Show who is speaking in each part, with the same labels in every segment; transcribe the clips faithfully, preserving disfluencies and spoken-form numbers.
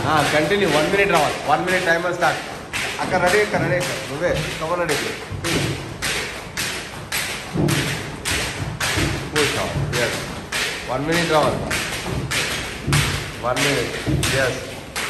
Speaker 1: Continue one minute రావాలి one minute timer start అక్కడ ready అక్కడ రెడీ అక్కడ నువ్వే cover ready yes one minute రావాలి one minute yes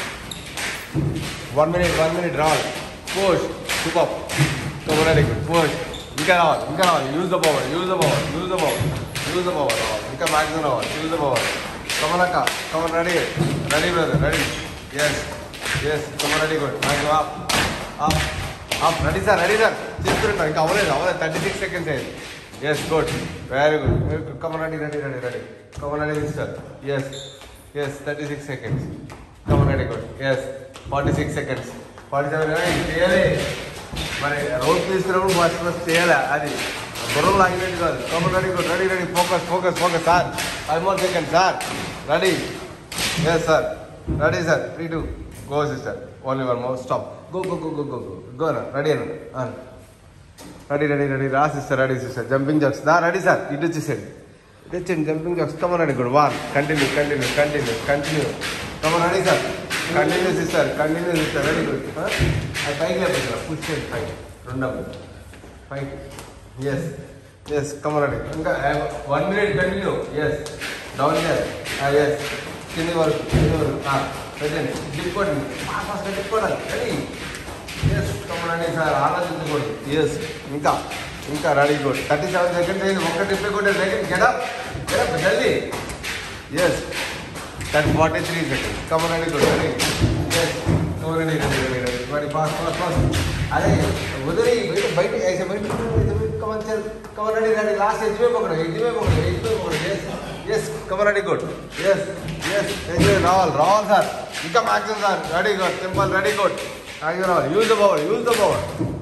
Speaker 1: one minute one minute రావాలి push super cover ready push ఇంకా రావాలి ఇంకా రావాలి use the power use the power use the power use the power రావాలి ఇంకా మ్యాక్సిమం రావాలి యూజ్ ద పవర్ కమన్ అక్క come on ready ready brother ready yes yes come on ready good maximum up up up ready sir ready sir చేస్తుంటాం ఇంకా అవ్వలేదు అవ్వలేదు thirty six seconds అయ్యింది yes good very good come on ready ready ready ready come on ready sir yes yes thirty six seconds come on ready good yes forty six seconds forty seven చేయాలి మరి road తీసుకున్నప్పుడు first first చేయాలి అది గొడవ లాగినట్టు కాదు come on ready good ready ready focus focus focus sir five more second sir ready yes sir ready sir three two go sister only one more stop go go go go go go go నా ready అన్న ready ready ready రా sister ready sister jumping jacks దా ready sir ఇటు వచ్చేసేయండి ఇటు వచ్చేయండి jumping jacks come on ready good one continue continue continue continue come on ready sir continue sister continue sister very good అది పైకి లేకపోతే సార్ పుష్ చేయండి పైకి రెండవ పైకి ఎస్ ఎస్ కమన్ రెడీ ఇంకా one minute continue yes down చేయాలి ఎస్ కింది వరకు కింది వరకు పెట్టండి డిప్ కొట్టండి ఫాస్ట్ డిప్ కొట్టాలి ready yes come on ready sir ఆలోచించకూడదు ఎస్ ఇంకా ఇంకా ready good thirty seven seconds అయింది ఒక్క డిప్ కొట్టే సెకండ్ గెటప్ గెటప్ జల్దీ yes thirty forty three seconds come on ready good ready yes come on ready ready ready ready ready fast fast fast అదే వదిలి బయట బయట ऐसे బయట కమన్ చల్ come on ready ready last edge में पकड़ो एज में पकड़ो एज में पकड़ो yes yes come on ready good yes yes edge में రావాలి రావాలి సార్ ఇంకా maximum sir ready good simple ready good maximum రావాలి use the power use the power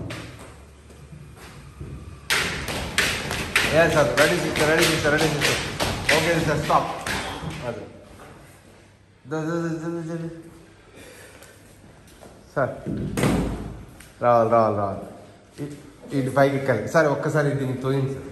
Speaker 1: yes sir ready sister ready sister ready sister okay sister stop అది sir రావాలి రావాలి రావాలి ఇటు పైకి ఎక్కాలి సార్ ఒక్కసారి దీనికి తోయింది సార్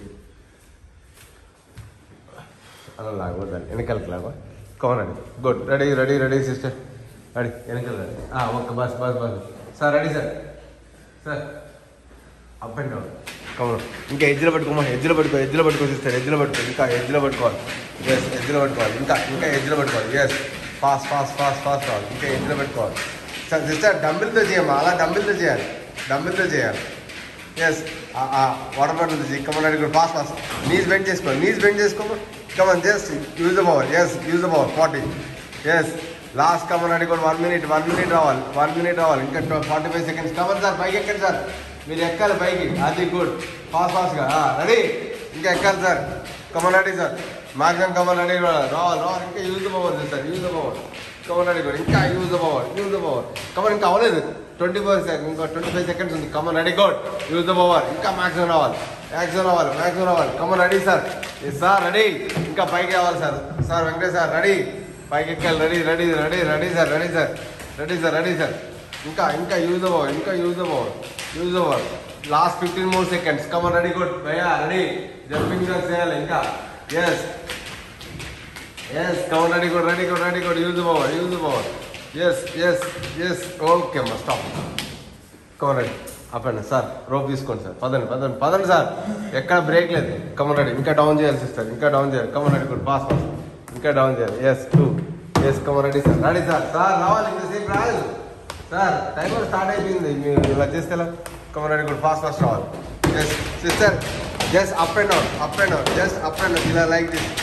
Speaker 1: అలా లాగొద్దండి వెనకాలకి లాగా కమనండి good ready ready ready sister ready వెనకాల రెడీ ఒక్క బస్ బస్ బస్ sir ready sir sir up and down come on ఇంకా ఎడ్జ్లో పట్టుకోమా ఎడ్జ్లో పట్టుకో ఎడ్జ్లో పట్టుకో సిస్టర్ ఎడ్జ్లో పట్టుకో ఇంకా ఎడ్జ్లో పట్టుకోవాలి ఎస్ ఎడ్జ్లో పట్టుకోవాలి ఇంకా ఇంకా ఎడ్జ్లో పట్టుకోవాలి yes fast fast fast fast రావాలి ఇంకా ఎడ్జ్లో పెట్టుకోవాలి సార్ సిస్టర్ డంబిల్తో చేయమ్మా అలా డంబిల్తో చేయాలి డంబిల్తో చేయాలి ఎస్ వాటర్ బాటిల్తో చేయి come on ready good fast fast knees bend చేసుకోవాలి నీస్ బెండ్ చేసుకోమా come on just use the power yes use the power forty yes last come on ready good one minute one minute రావాలి one minute రావాలి ఇంకా forty five seconds come on sir పైకి ఎక్కండి sir మీరు ఎక్కాలి పైకి అది గుడ్ ఫాస్ట్ ఫాస్ట్గా రెడీ ఇంకా ఎక్కాలి sir come on ready sir maximum come on ready రావాలి రావాలి ఇంకా use the power sir use the power come on ready good ఇంకా use the power use the power come on ఇంకా అవ్వలేదు ట్వంటీ ఫోర్ సెకండ్ ఇంకా ట్వంటీ ఫైవ్ సెకండ్స్ ఉంది come on ready good use the power ఇంకా maximum రావాలి మ్యాక్సిమం రావాలి maximum రావాలి come on ready sir sir ready ఇంకా పైకి రావాలి sir sir Venkatesh sir ready పైకి ఎక్కాలి ready ready ready ready sir ready sir ready sir ready sir ఇంకా ఇంకా యూజ్ ద పవర్ ఇంకా use the power use the power last fifteen more seconds come on ready good భయ్యా ready jumping jacks చేయాలి ఇంకా yes yes come on ready good ready good ready good use the power use the power yes yes yes okay అమ్మా stop come on ready అప్పండి sir rope తీసుకోండి sir పదండి పదండి పదండి sir ఎక్కడ బ్రేక్ లేదు కమన్ రెడీ ఇంకా డౌన్ చేయాలి సిస్టర్ ఇంకా డౌన్ చేయాలి come on ready good pass pass ఇంకా డౌన్ చేయాలి yes two yes come on ready sir ready sir sir రావాలి ఇంతసేపు రాదు సార్ టైమర్ స్టార్ట్ అయిపోయింది మీరు ఇలా చేస్తే come on ready good fast fast రావాలి yes sister just up and down up and down just up and down ఇలా లైక్ దిస్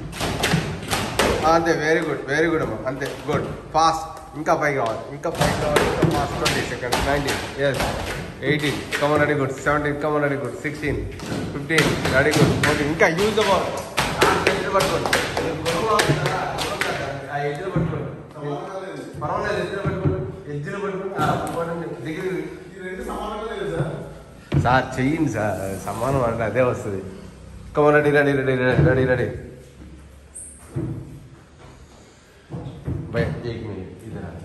Speaker 1: అంతే వెరీ గుడ్ వెరీ గుడ్ అమ్మా అంతే గుడ్ ఫాస్ట్ ఇంకా పైకి కావాలి ఇంకా పైకి కావాలి ఇంకా fast twenty seconds nineteen yes eighteen come on ready good seventeen come on ready good sixteen fifteen ready good fourteen ఇంకా యూజ్ అవ్వాలి ఎడ్జ్ పట్టుకోండి ఎడ్జ్లో పట్టుకోండి పర్వాలేదు ఎడ్జ్లో పట్టుకోండి ఎడ్జ్లో పట్టుకోండి దగ్గర సార్ చెయ్యండి సార్ సమానం అంటే అదే వస్తుంది come on ready ready ready ready ready एक मिनट इधर आ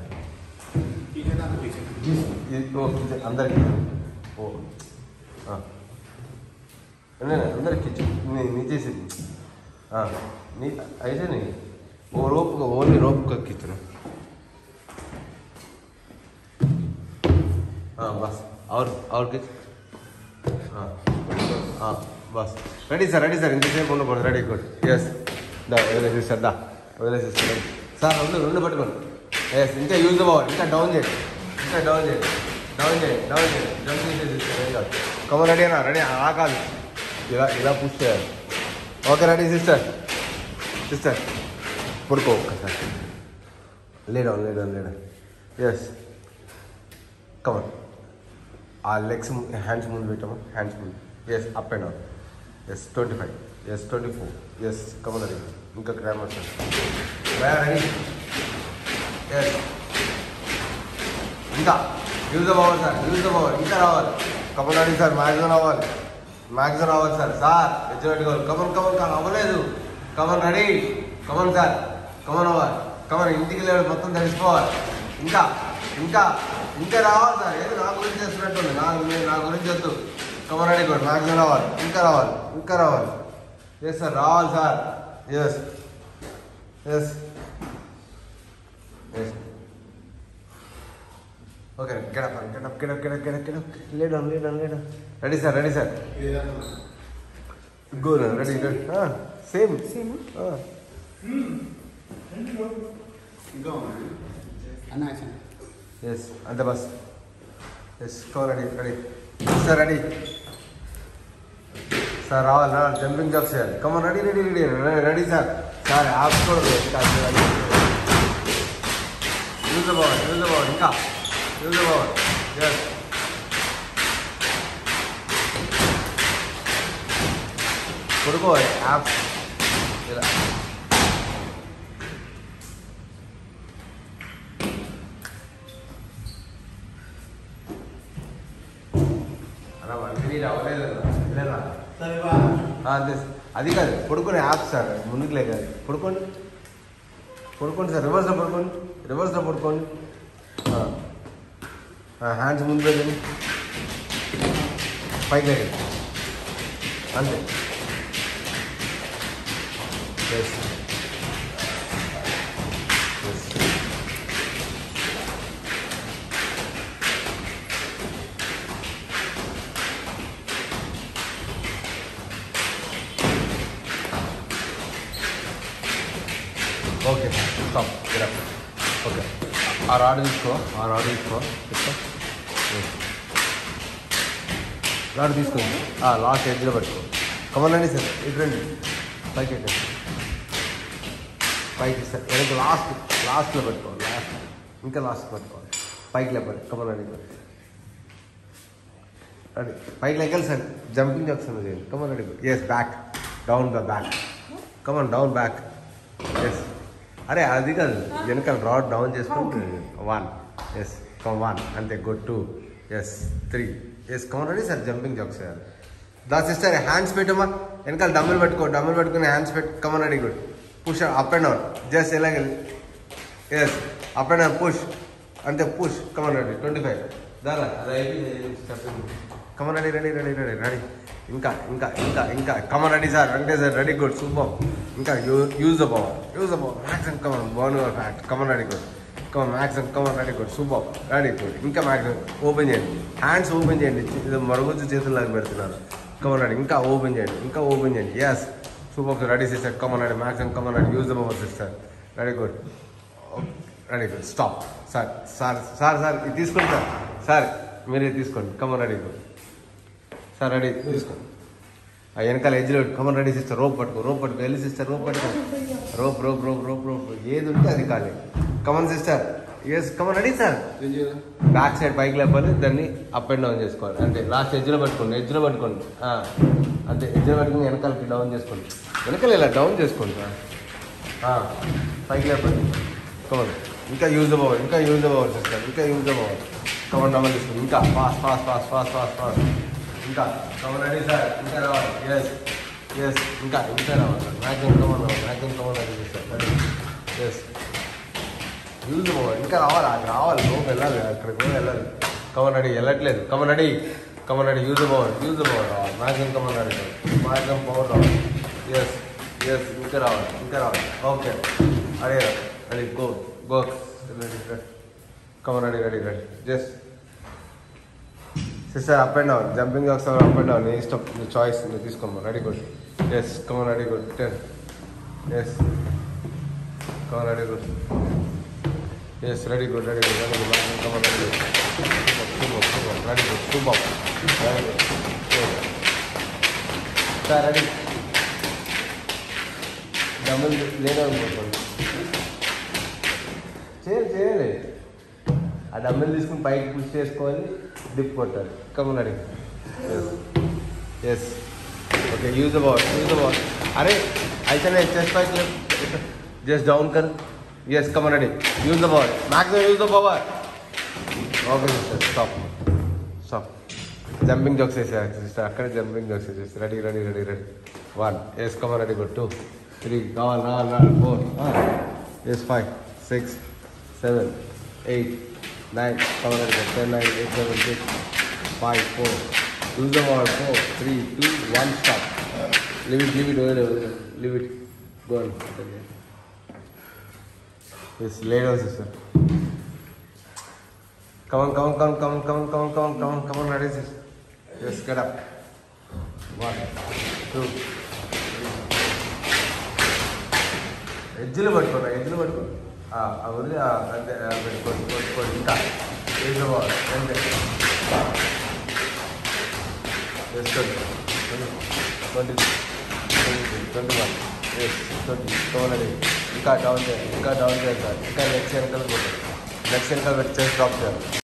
Speaker 1: जाए अंदर ओ हाँ नहीं नहीं अंदर खींचो नहीं नीचे से हाँ नहीं ऐसे नहीं वो रोप को ओनली रोप का खींचना हाँ बस और और कुछ हाँ हाँ बस రెడీ సార్ రెడీ సార్ ఇంతసేపు ఉండకూడదు రెడీ గుడ్ ఎస్ దా వదిలేసి సార్ దా వదిలేసి సార్ సార్ రెండు రెండు పట్టుకోండి ఎస్ ఇంకా యూజ్ అవ్వాలి ఇంకా డౌన్ చేయండి ఇంకా డౌన్ చేయండి డౌన్ చేయండి డౌన్ చేయండి జంప్ చేసేది ఏం కాదు కమ రెడీ అన్నా రెడీ ఆ కాదు ఇలా ఇలా పుష్ చేయాలి ఓకే రెడీ సిస్టర్ సిస్టర్ పడుకో ఒక్కసారి lay down lay down lay down yes come on ఆ లెగ్స్ హ్యాండ్స్ ముందు పెట్టాము హ్యాండ్స్ ముందు yes up and down yes twenty five yes twenty four yes come on ready ఇంకా గ్రామర్ సార్ రెడీ ఎస్ ఇంకా యూజ్ అవ్వాలి సార్ యూజ్ అవ్వాలి ఇంకా రావాలి కమన్ రెడీ సార్ మ్యాక్సిమం రావాలి మ్యాక్సిమం రావాలి సార్ సార్ ఎడ్జ్ పెట్టుకోవాలి కమన్ కమన్ కాదు అవ్వలేదు come on ready come on sir come on అవ్వాలి కమన్ ఇంటికి లేదు మొత్తం తెలిసిపోవాలి ఇంకా ఇంకా ఇంకా రావాలి సార్ ఏదో నా గురించి చేస్తున్నట్టుంది నా నా గురించి వద్దు కమన్ రెడీ కూడా మ్యాక్సిమం రావాలి ఇంకా రావాలి ఇంకా రావాలి ఎస్ సార్ రావాలి sir yes yes yes okay get up get up get up get up get up get up lay down lay down lay down ready sir ready sir go ready ready same same yes అంతే బస్ ఎస్ కో ready ready sir ready sir రావాలి రా jumping jacks చేయాలి come on ready ready ready ready sir sir abs కూడా use అవ్వాలి use అవ్వాలి ఇంకా యూజ్ అవ్వాలి ఎస్ పడుకోవాలి యాప్స్ ఇలా అంతే అది కాదు పడుకునే యాప్ సార్ ముందుకులే కాదు పడుకోండి పడుకోండి సార్ రివర్స్లో పడుకోండి రివర్స్లో పడుకోండి హ్యాండ్స్ ముందు పెట్టండి పైకి లేకండి అంతే yes yes okay stop okay ఆ రాడ్ తీసుకో ఆ రాడ్ తీసుకో తీసుకో రాడ్ తీసుకోండి లాస్ట్ ఎడ్జ్లో పెట్టుకో కమన్ అండి సార్ ఇటు రండి పైకి ఎక్కండి పైకి సార్ వెనక లాస్ట్ లాస్ట్లో పెట్టుకోవాలి లాస్ట్ ఇంకా లాస్ట్ పెట్టుకోవాలి పైకి లేపండి కమన్ అండి రెడీ పైకి లెక్కాలి సార్ జంపింగ్ జాక్స్ చేయండి come on ready yes back down the back come on down back yes అరే అది కాదు వెనకాల రాడ్ డౌన్ చేసుకుంటే వన్ ఎస్ కమ్ వన్ అంతే good two yes three yes come on ready sir jumping jacks చేయాలి దా సిస్టర్ హ్యాండ్స్ పెట్టమ్మా వెనకాల డమ్ములు పెట్టుకో డమ్ములు పెట్టుకుని హ్యాండ్స్ పెట్టు come on ready good push up and down just ఎలాగెళ్ళి yes up and down push అంతే push come on ready twenty five దాదా అది అయిపోయింది come on ready ready ready ready ready ఇంకా ఇంకా ఇంకా ఇంకా కమన్ రెడీ సార్ అంటే సార్ రెడీ గుడ్ సూపర్ ఇంకా you use the power use the power maximum come on బోన్ ఫ్యాక్ట్ come on ready good come on maximum come on ready good super ready good ఇంకా maximum open చేయండి హ్యాండ్స్ ఓపెన్ చేయండి ఇది మరుగుజ్జు చేతుల్లాగా పెడుతున్నారు come on ready ఇంకా ఓపెన్ చేయండి ఇంకా ఓపెన్ చేయండి yes super ready sister come on ready maximum come on ready use the power sister ready good ready good stop sir sir sir sir ఇది తీసుకోండి సార్ సార్ మీరే తీసుకోండి come on ready good sir ready తీసుకోండి ఆ వెనకాల ఎడ్జ్లో కమన్ రెడీ సిస్టర్ రోప్ పట్టుకో rope పట్టుకో వెళ్ళి సిస్టర్ రోప్ పట్టుకో rope rope rope rope rope ఏది ఉంటే అది కాలే come on sister yes come on ready sir back side పైకి లేపాలి దాన్ని అప్ అండ్ డౌన్ చేసుకోవాలి అంటే లాస్ట్ ఎడ్జ్లో పట్టుకోండి ఎడ్జ్లో పట్టుకోండి అంతే ఎడ్జ్లో పట్టుకుని వెనకాలకి డౌన్ చేసుకోండి వెనకాల ఇలా డౌన్ చేసుకోండి సార్ పైకి లేపండి కమన్ ఇంకా యూజ్ అవ్వాలి ఇంకా యూజ్ అవ్వాలి సిస్టర్ ఇంకా యూజ్ అవ్వాలి కమన్ డౌన్ చేసుకోండి ఇంకా fast fast fast fast fast fast ఇంకా కమన్ రెడీ సార్ ఇంకా రావాలి ఎస్ ఎస్ ఇంకా ఇంకా రావాలి సార్ మ్యాక్సిమం కమన్ రావాలి maximum come on ready sir yes use అవ్వాలి ఇంకా రావాలి అక్కడ రావాలి లోపు వెళ్ళాలి అక్కడికి కూడా వెళ్ళాలి కమన్ రెడీ వెళ్ళట్లేదు come on ready come on ready use అవ్వాలి యూజ్ అవ్వాలి రావాలి maximum come on ready maximum power రావాలి ఎస్ ఎస్ ఇంకా రావాలి ఇంకా రావాలి ఓకే అదే ready go go ready come on ready ready ready just Sister, up and down. Jumping jacks are up and down. You stop the choice. This come on. Ready, good. Yes, come on, ready, good. Ten. Yes. Come on, ready, good. Yes, ready, good, ready, good, ready, good. Come on, ready, good. Two more, two more, ready, good. Two more. Ready, good. Yes. Sir, ready. Dumbbell lay down. చేయాలి చేయాలి ఆ డమ్మల్ తీసుకుని పైకి push చేసుకోవాలి dip కొట్టాలి come ready yes okay use the ball use the ball అరే అయితే నేను చెస్ట్ పైకి జస్ట్ డౌన్ కర్ yes come ready use the ball maximum use the power okay sister stop stop jumping jacks వేసేయాలి sister అక్కడే jumping jacks వేసేసి ready ready ready ready one yes come ready good two three కావాలి రావాలి రావాలి four yes five six seven, eight, nine, seven, ten, nine, eight, seven, six, five, four. Use the ball. Four, three, two, one. Stop. Leave it, leave it, leave it, leave it. Go on. Yes, lay down, sister. Come on, come on, come on, come on, come on, come on, come on, come on, come on, ready, sister. Yes, get up. One, two. ఎడ్జ్లు పట్టుకోండి ఎడ్జ్లు పట్టుకోండి వదిలి అంతే పెట్టుకోండి పెట్టుకోండి ఇంకా edge పోవాలి అంతే వేసుకోండి ట్వంటీ ట్వంటీ వన్ ట్వంటీ టోనరీ ఇంకా డౌన్ చేయాలి ఇంకా డౌన్ చేయాలి ఇంకా నెక్స్ట్ వెనకాల నెక్స్ట్ వెనకాల పెట్టి చేసి డ్రాప్ చేయాలి